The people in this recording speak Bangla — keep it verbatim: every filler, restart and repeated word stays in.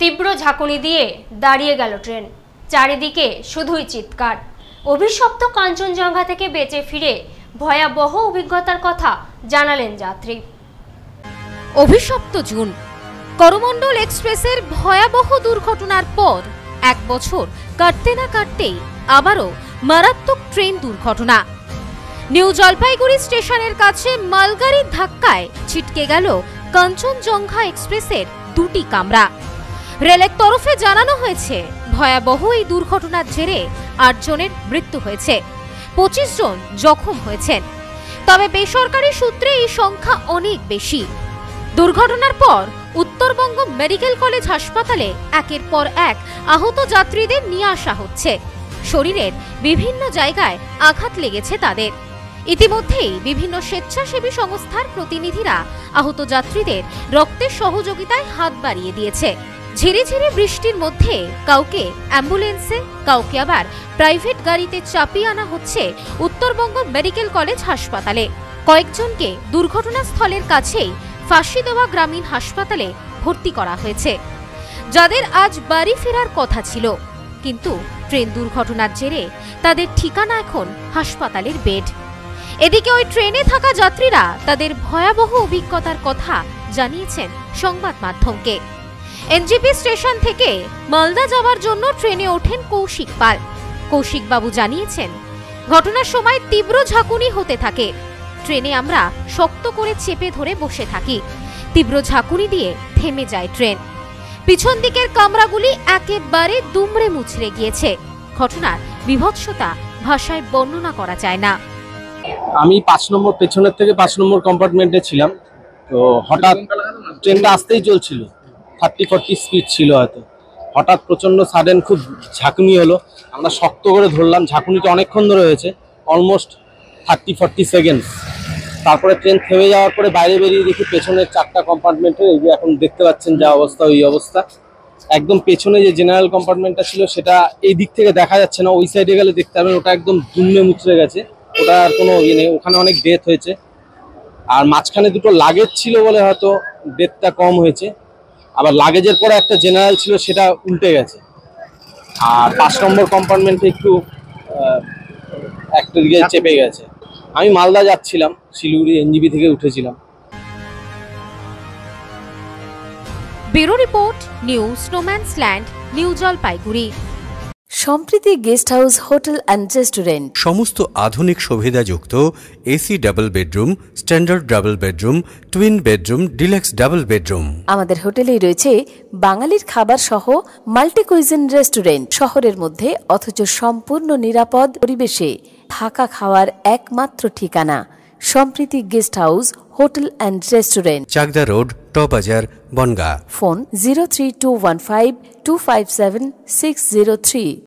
তীব্র ঝাঁকুনি দিয়ে দাঁড়িয়ে গেল ট্রেন। চারিদিকে শুধুই চিৎকার। অভিশপ্ত কাঞ্চনজঙ্ঘা থেকে বেঁচে ফিরে ভয়াবহ অভিজ্ঞতার কথা জানালেন যাত্রী। অভিশপ্ত জুন, করমণ্ডল এক্সপ্রেসের ভয়াবহ দুর্ঘটনার পর এক বছর কাটতে না কাটতেই আবারও মারাত্মক ট্রেন দুর্ঘটনা। নিউ জলপাইগুড়ি স্টেশনের কাছে মালগাড়ির ধাক্কায় ছিটকে গেল কাঞ্চনজঙ্ঘা এক্সপ্রেসের দুটি কামরা। রেলের তরফে জানানো হয়েছে, ভয়াবহ এই দুর্ঘটনার জেরে আট জনের মৃত্যু হয়েছে, পঁচিশ জন জখম হয়েছেন। তবে বেসরকারি সূত্রে এই সংখ্যা অনেক বেশি। দুর্ঘটনার পর উত্তরবঙ্গ মেডিকেল কলেজ হাসপাতালে একের পর এক আহত যাত্রীদের নিয়ে আসা হচ্ছে। শরীরের বিভিন্ন জায়গায় আঘাত লেগেছে তাদের। ইতিমধ্যেই বিভিন্ন স্বেচ্ছাসেবী সংস্থার প্রতিনিধিরা আহত যাত্রীদের রক্তের সহযোগিতায় হাত বাড়িয়ে দিয়েছে। ঝিরিঝিরি বৃষ্টির মধ্যে কাউকে অ্যাম্বুলেন্সে, কাউকে আবার প্রাইভেট গাড়িতে চাপিয়ে আনা হচ্ছে উত্তরবঙ্গ মেডিকেল কলেজ হাসপাতালে। কয়েকজনকে দুর্ঘটনাস্থলের কাছেই ফাঁসিদেওয়া গ্রামীণ হাসপাতালে ভর্তি করা হয়েছে, যাদের আজ বাড়ি ফেরার কথা ছিল, কিন্তু ট্রেন দুর্ঘটনার জেরে তাদের ঠিকানা এখন হাসপাতালের বেড। এদিকে ওই ট্রেনে থাকা যাত্রীরা তাদের ভয়াবহ অভিজ্ঞতার কথা জানিয়েছেন সংবাদ মাধ্যমকে। এনজিপি স্টেশন থেকে মালদা যাওয়ার জন্য ট্রেনে ওঠেন কৌশিক পাল। কৌশিক বাবু জানিয়েছেন, ঘটনার সময় তীব্র ঝাঁকুনি হতে থাকে। ট্রেনে আমরা শক্ত করে চেপে ধরে বসে থাকি। তীব্র ঝাঁকুনি দিয়ে থেমে যায় ট্রেন। পিছন দিকের কামরাগুলি একেবারে দুমড়ে মুচড়ে গিয়েছে। ঘটনার বিভৎসতা ভাষায় বর্ণনা করা যায় না। আমি পাঁচ নম্বর পেছনের থেকে পাঁচ নম্বর কম্পার্টমেন্টে ছিলাম। তো হঠাৎ ট্রেনটা আসতেই চলছিল, থার্টি ফর্টি স্পিড ছিল হয়তো। হঠাৎ প্রচণ্ড সাডেন খুব ঝাঁকুনি হলো। আমরা শক্ত করে ধরলাম। ঝাঁকুনিটা অনেকক্ষণ ধরে হয়েছে, অলমোস্ট থার্টি ফর্টি সেকেন্ডস। তারপরে ট্রেন থেমে যাওয়ার পরে বাইরে বেরিয়ে দেখি পেছনের চারটা কম্পার্টমেন্টে, এই যে এখন দেখতে পাচ্ছেন যা অবস্থা, ওই অবস্থা। একদম পেছনে যে জেনারেল কম্পার্টমেন্টটা ছিল সেটা এই দিক থেকে দেখা যাচ্ছে না, ওই সাইডে গেলে দেখতে পাবেন ওটা একদম দুমড়ে মুচড়ে গেছে। ওটা আর কোনো ইয়ে নেই, ওখানে অনেক ডেথ হয়েছে। আর মাঝখানে দুটো লাগেজ ছিল বলে হয়তো ডেথটা কম হয়েছে। আবার লাগেজের পরে একটা জেনারেল ছিল, সেটা উল্টে গেছে। আর পাঁচ নম্বর কম্পার্টমেন্টে একটু একটা দিকে চেপে গেছে। আমি মালদা যাচ্ছিলাম, শিলিগুড়ি এনজিবি থেকে উঠেছিলাম। Bureau report, new snowman's land, new Jalpaiguri. Sampriti guest house, hotel and restaurant. সমস্ত আধুনিক সুবিধাযুক্ত AC double bedroom, standard double bedroom, twin bedroom, deluxe double bedroom. আমাদের হোটেলেই রয়েছে বাঙালির খাবার সহ মাল্টি কুইজিন রেস্টুরেন্ট। শহরের মধ্যে অথচ সম্পূর্ণ নিরাপদ পরিবেশে থাকা খাওয়ার একমাত্র ঠিকানা Sampriti guest house, hotel and restaurant, Chakdah road, টবাজার, Bongaon. Phone zero three two one five two five seven six zero three.